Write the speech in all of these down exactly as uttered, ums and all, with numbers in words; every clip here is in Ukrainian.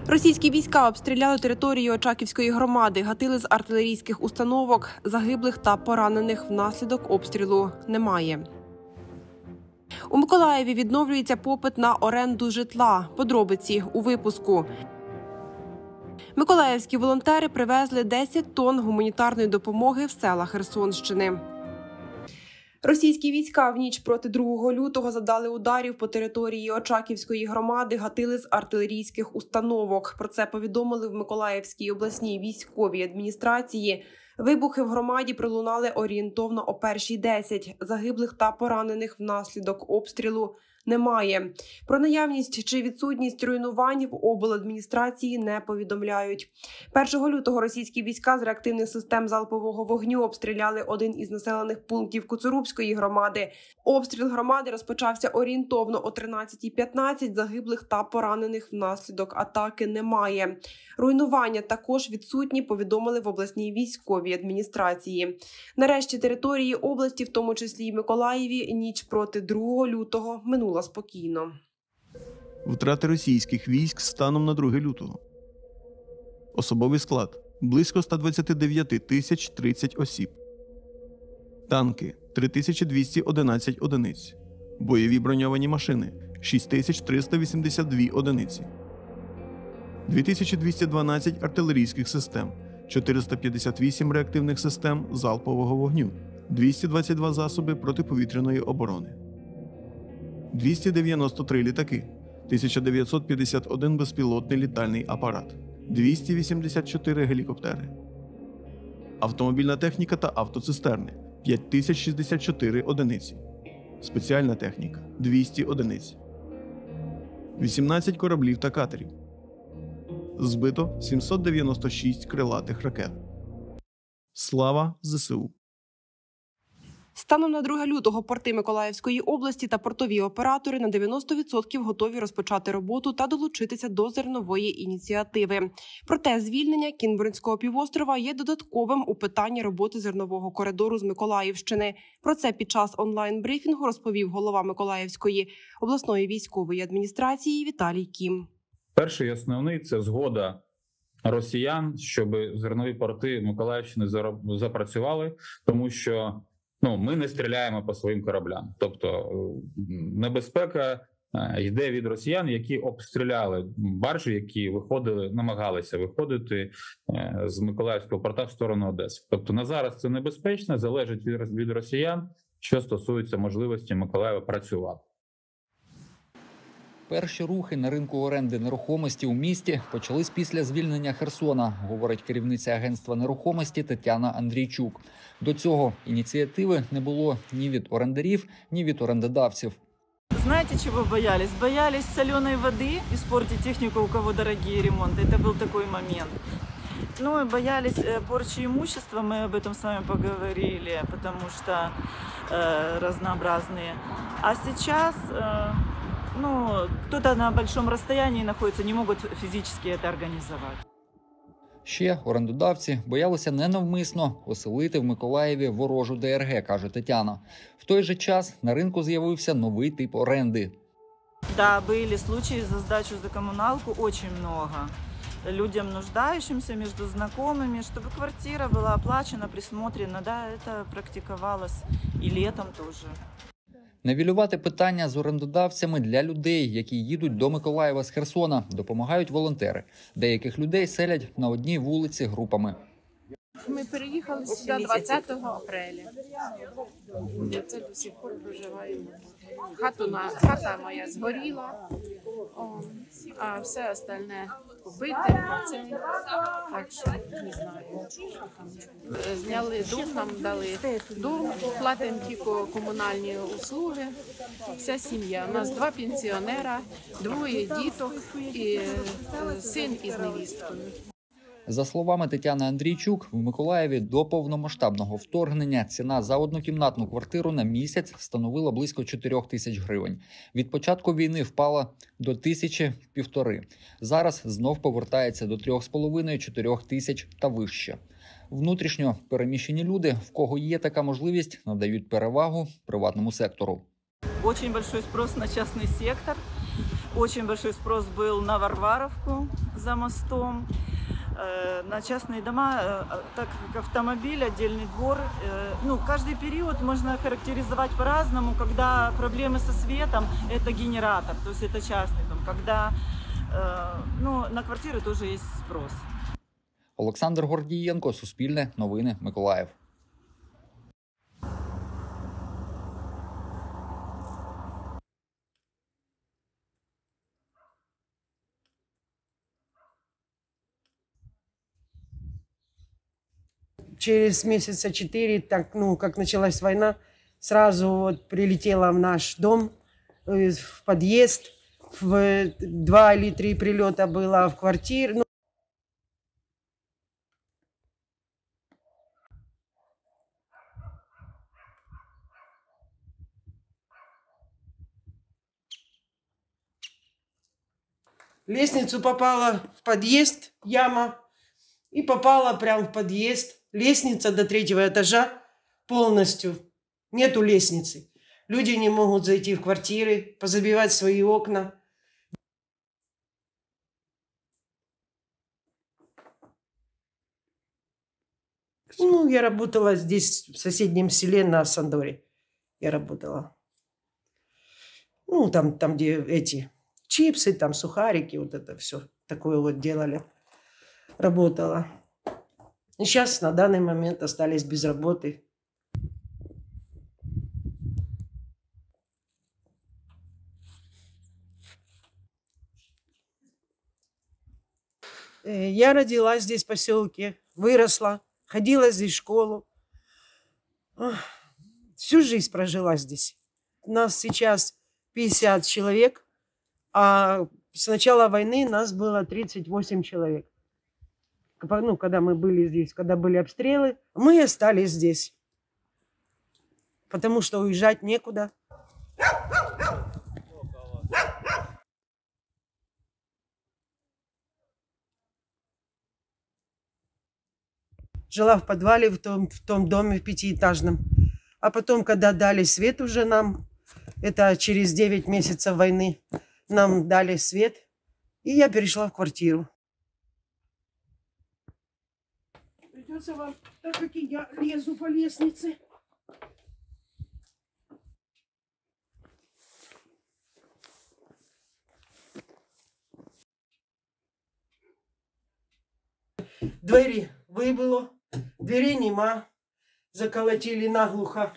Російські війська обстріляли територію Очаківської громади, гатили з артилерійських установок. Загиблих та поранених внаслідок обстрілу немає. У Миколаєві відновлюється попит на оренду житла. Подробиці у випуску. Миколаївські волонтери привезли десять тонн гуманітарної допомоги в села Херсонщини. Російські війська в ніч проти другого лютого завдали ударів по території Очаківської громади, гатили з артилерійських установок. Про це повідомили в Миколаївській обласній військовій адміністрації. Вибухи в громаді пролунали орієнтовно о першій десять. Загиблих та поранених внаслідок обстрілу немає. Про наявність чи відсутність руйнувань в обладміністрації не повідомляють. першого лютого російські війська з реактивних систем залпового вогню обстріляли один із населених пунктів Коцурубської громади. Обстріл громади розпочався орієнтовно о тринадцятій п'ятнадцять. Загиблих та поранених внаслідок атаки немає. Руйнування також відсутні, повідомили в обласній військовій адміністрації. Нарешті території області, в тому числі й Миколаєві, ніч проти другого лютого минула спокійно. Втрати російських військ станом на друге лютого. Особовий склад – близько ста двадцяти дев'яти тисяч тридцять осіб. Танки – три тисячі двісті одинадцять одиниць. Бойові броньовані машини – шість тисяч триста вісімдесят дві одиниці. дві тисячі двісті дванадцять артилерійських систем, чотириста п'ятдесят вісім реактивних систем залпового вогню, двісті двадцять два засоби протиповітряної оборони. двісті дев'яносто три літаки, тисяча дев'ятсот п'ятдесят один безпілотний літальний апарат, двісті вісімдесят чотири гелікоптери. Автомобільна техніка та автоцистерни – п'ять тисяч шістдесят чотири одиниці. Спеціальна техніка – двісті одиниць. вісімнадцять кораблів та катерів. Збито сімсот дев'яносто шість крилатих ракет. Слава ЗСУ! Станом на друге лютого порти Миколаївської області та портові оператори на дев'яносто відсотків готові розпочати роботу та долучитися до зернової ініціативи. Проте звільнення Кінбурнського півострова є додатковим у питанні роботи зернового коридору з Миколаївщини. Про це під час онлайн-брифінгу розповів голова Миколаївської обласної військової адміністрації Віталій Кім. Перший і основний – це згода росіян, щоб зернові порти Миколаївщини запрацювали, тому що ну, ми не стріляємо по своїм кораблям. Тобто небезпека йде від росіян, які обстріляли баржі, які виходили, намагалися виходити з Миколаївського порта в сторону Одеси. Тобто на зараз це небезпечно, залежить від росіян, що стосується можливості Миколаєва працювати. Перші рухи на ринку оренди нерухомості у місті почались після звільнення Херсона, говорить керівниця агентства нерухомості Тетяна Андрійчук. До цього ініціативи не було ні від орендарів, ні від орендодавців. Знаете, чего боялись? Боялись соленой воды, испортить технику, у кого дорогие ремонты. Это был такой момент. Ну и боялись порчи имущества, мы об этом с вами поговорили, потому что э, разнообразные. А сейчас... Э, Ну, кто-то на большом расстоянии находится, не могут физически это организовать. Ще орендодавці боялися ненавмисно оселити в Миколаєві ворожу ДРГ, каже Тетяна. В той же час на ринку з'явився новий тип оренди. Да, были случаи за сдачу за коммуналку, очень много. Людям, нуждающимся между знакомыми, чтобы квартира была оплачена, присмотрена. Да, это практиковалось и летом тоже. Навілювати питання з орендодавцями для людей, які їдуть до Миколаєва з Херсона, допомагають волонтери. Деяких людей селять на одній вулиці групами. Ми переїхали сюди двадцятого апреля. Це до сих пор проживаємо. Хату на, хата моя згоріла, о, а все остальне побите. Це, так що не знаю, що там. Зняли дом, нам дали дом, платимо тільки комунальні услуги. Вся сім'я. У нас два пенсіонера, двоє діток і син із невісткою. За словами Тетяни Андрійчук, в Миколаєві до повномасштабного вторгнення ціна за однокімнатну квартиру на місяць становила близько чотирьох тисяч гривень. Від початку війни впала до тисячі – півтори. Зараз знов повертається до трьох з половиною – чотирьох тисяч та вище. Внутрішньо переміщені люди, в кого є така можливість, надають перевагу приватному сектору. Очень большой спрос на частный сектор. Очень большой спрос был на Варваровку за мостом, на частные дома, так как автомобиль, отдельный двор. Ну, каждый период можно характеризовать по-разному. Когда проблемы со светом, это генератор, то есть это частный дом. Когда ну, на квартиры тоже есть спрос. Олександр Гордієнко, Суспільне, Новини, Миколаїв. Через месяца четыре, так, ну, как началась война, сразу вот прилетела в наш дом, в подъезд, в два или три прилета было в квартиру. Ну, лестницу попала в подъезд, яма, и попала прямо в подъезд. Лестница до третьего этажа полностью. Нету лестницы. Люди не могут зайти в квартиры, позабивать свои окна. Ну, я работала здесь, в соседнем селе на Сандоре. Я работала. Ну, там, там где эти чипсы, там сухарики, вот это все такое вот делали. Работала. И сейчас на данный момент остались без работы. Я родилась здесь в поселке, выросла, ходила здесь в школу. Всю жизнь прожила здесь. Нас сейчас пятьдесят человек, а с начала войны нас было тридцать восемь человек. Ну, когда мы были здесь, когда были обстрелы, мы остались здесь. Потому что уезжать некуда. Жила в подвале в том, в том доме в пятиэтажном. А потом, когда дали свет уже нам, это через девять месяцев войны, нам дали свет, и я перешла в квартиру. Придется вам, так как и я лезу по лестнице. Двері вибило, двері нема, заколотили наглухо.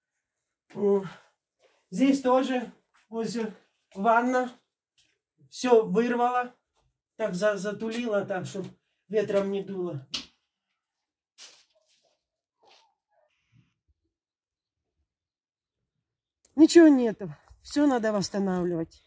Здесь тоже возле ванна, все вырвало, так за, затулило, так, чтобы ветром не дуло. Ничего нету, все надо восстанавливать.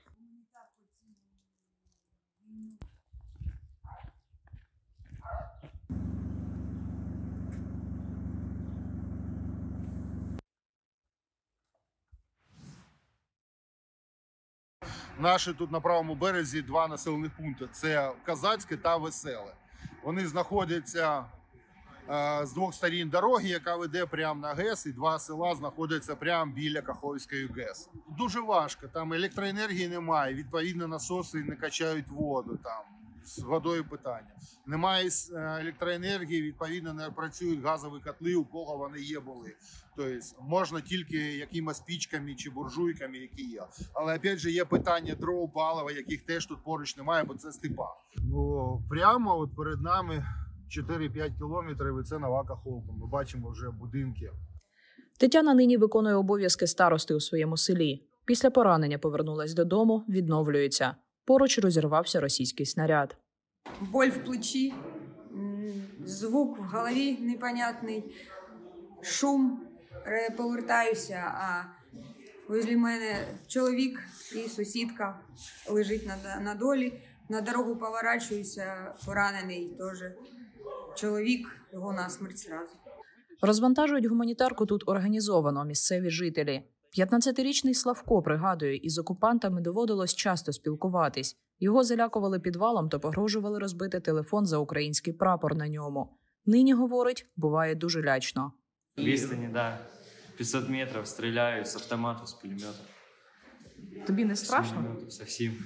Наші тут на правому березі два населених пункти – це Козацьке та Веселе. Вони знаходяться е, з двох сторін дороги, яка веде прямо на ГЕС, і два села знаходяться прямо біля Каховської ГЕС. Дуже важко, там електроенергії немає, відповідно насоси не качають воду, там з водою питання. Немає електроенергії, відповідно не працюють газові котли, у кого вони є були. Тобто можна тільки якимось пічками чи буржуйками, які є. Але, опять же, є питання дров, палива, яких теж тут поруч немає, бо це степа. Ну, прямо от перед нами чотири-п'ять кілометрів, і це Нова Каховка. Ми бачимо вже будинки. Тетяна нині виконує обов'язки старости у своєму селі. Після поранення повернулась додому, відновлюється. Поруч розірвався російський снаряд. Боль в плечі, звук в голові непонятний, шум, повертаюся, а возле мене чоловік і сусідка лежить на, на долі. На дорогу поворачуюся, поранений теж чоловік, його насмерть зразу. Розвантажують гуманітарку тут організовано місцеві жителі. п'ятнадцятирічний Славко пригадує, із окупантами доводилось часто спілкуватись. Його залякували підвалом та погрожували розбити телефон за український прапор на ньому. Нині, говорить, буває дуже лячно. Відстані, да. п'ятсот метрів стріляють з автомату, з пулемета. Тобі не страшно? Зовсім.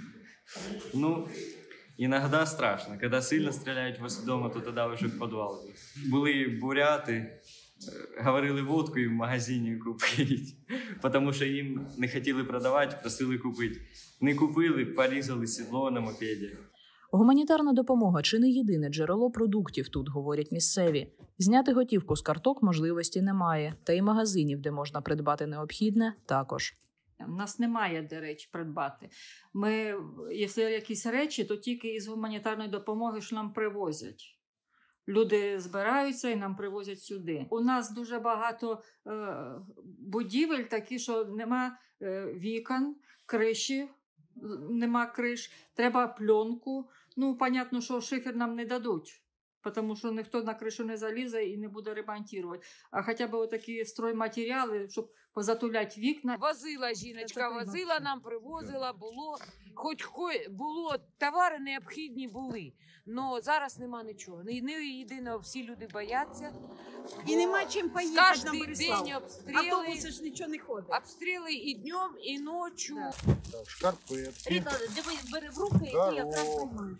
Ну, иногда страшно. Когда сильно стреляют возле дома, то тогда уже в подвал. Були буряти, говорили водку і в магазині купити, тому що їм не хотіли продавати, просили купити. Не купили, порізали сідло на мопеді. Гуманітарна допомога – чи не єдине джерело продуктів тут, говорять місцеві. Зняти готівку з карток можливості немає, та й магазинів, де можна придбати необхідне, також. У нас немає де речі придбати. Ми, якщо якісь речі, то тільки із гуманітарної допомоги, що нам привозять. Люди збираються і нам привозять сюди. У нас дуже багато е, будівель такі, що нема е, вікон, криші, нема криш, треба пленку. Ну, понятно, що шифер нам не дадуть, тому що ніхто на кришу не залізе і не буде ремонтувати. А хоча б такі стройматеріали, щоб позатуляти вікна. Возила жіночка, возила нам, привозила, було, хоч, хоч було, товари необхідні були. Но зараз нема нічого. Не, не єдиного, всі люди бояться. І нема чим поїхати на Кожен день обстріли. Автобуси ж нічого не ходить. Обстріли і днем, і ночі. Шкарпетки. Ріта, дивись, бери в руки, і я так приймаю.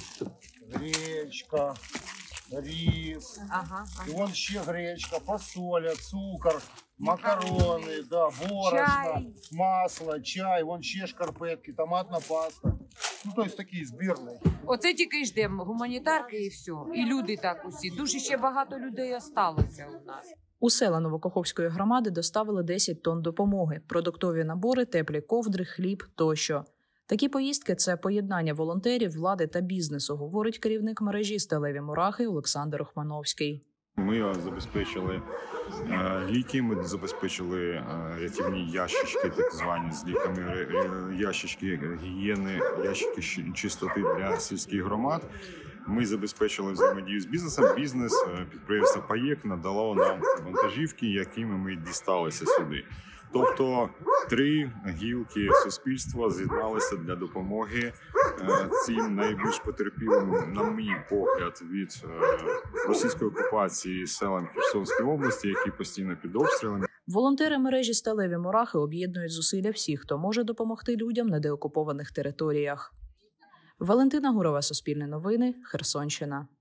Гречка, рис. Ага, ага. І вон ще гречка, фасоля, цукор, макарони, да, борошно, чай. масло, чай, вон ще шкарпетки, томатна паста. Ну, тобто такий збірний. Оце тільки ждемо гуманітарки і все. І люди так усі. Дуже ще багато людей осталося у нас. У села Новокаховської громади доставили десять тонн допомоги – продуктові набори, теплі ковдри, хліб тощо. Такі поїздки – це поєднання волонтерів, влади та бізнесу, говорить керівник мережі «Сталеві мурахи» Олександр Охмановський. Ми забезпечили е, ліки, ми забезпечили е, рятівні ящички, так звані, з ліками, е, ящички гігієни, ящики чистоти для сільських громад. Ми забезпечили взаємодію з бізнесом. Бізнес, е, підприємство «Паєк» надало нам вантажівки, якими ми дісталися сюди. Тобто три гілки суспільства з'єдналися для допомоги цим найбільш потерпілим, на мій погляд, від російської окупації селам Херсонської області, які постійно під обстрілами. Волонтери мережі «Сталеві мурахи» об'єднують зусилля всіх, хто може допомогти людям на деокупованих територіях. Валентина Гурова, Суспільне новини, Херсонщина.